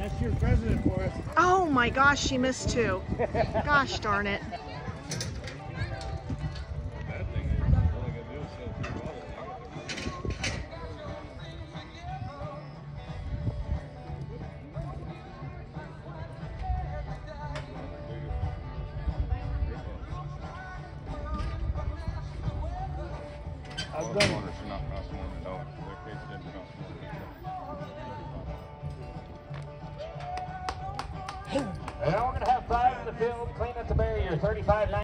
That's your president for us. Oh my gosh, she missed two. Gosh darn it. Well, we're going to have 5 in the field. Clean up the barrier. 35-9.